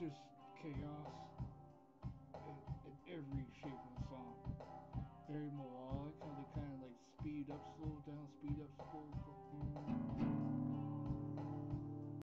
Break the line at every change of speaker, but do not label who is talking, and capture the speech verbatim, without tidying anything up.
just chaos in, in every shape of the song. Very melodic, how they kind of like speed up, slow down, speed